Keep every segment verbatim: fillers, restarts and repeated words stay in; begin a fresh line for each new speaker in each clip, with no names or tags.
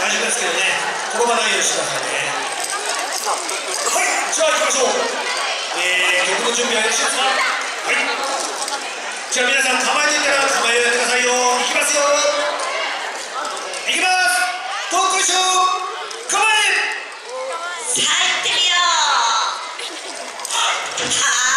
大丈夫ですけどね、転ばないようにしてくださいね。はい、じゃあ行きましょう。えー、曲の準備はよろしいですか？はい。じゃあ皆さん構えていたら構えをやってくださいよ。いきますよ。いきます。どっこいしょ。構え。
さあ行ってみよう。はあ。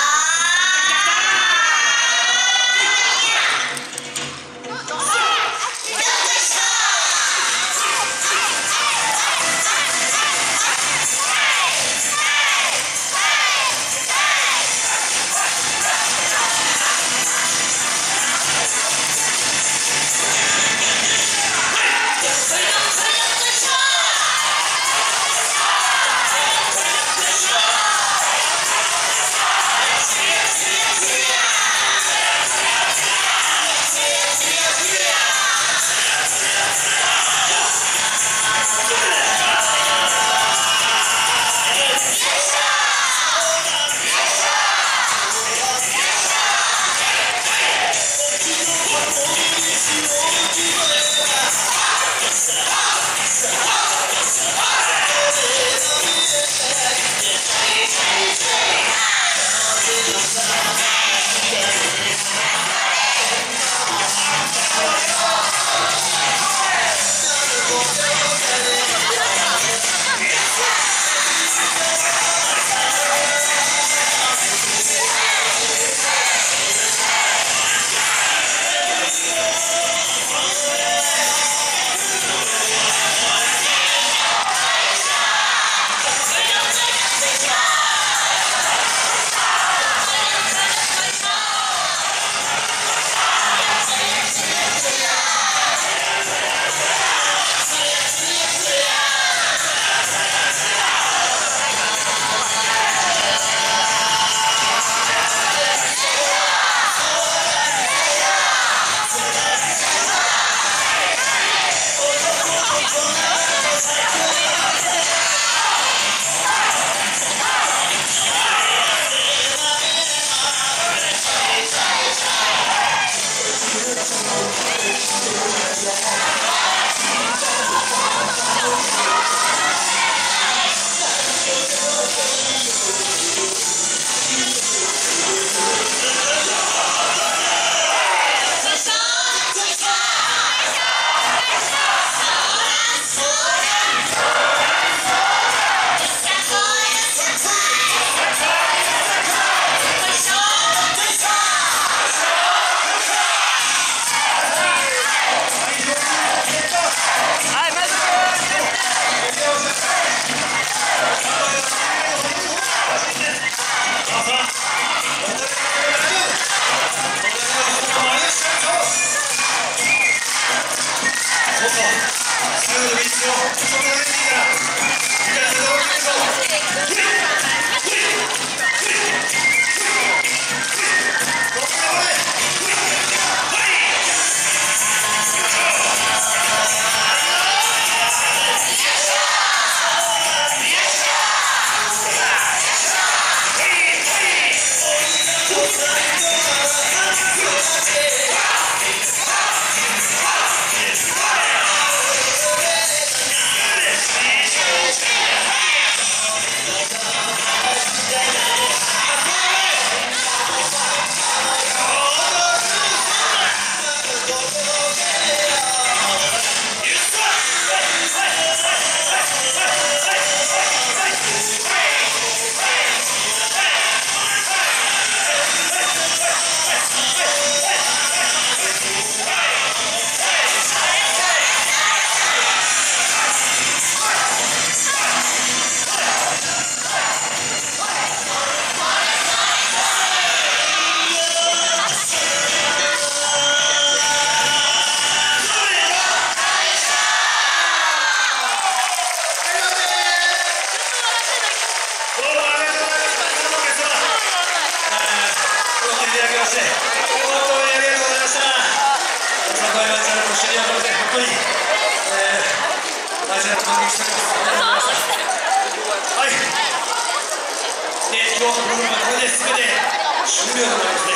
今日のプログラムはこれで全て終了となります。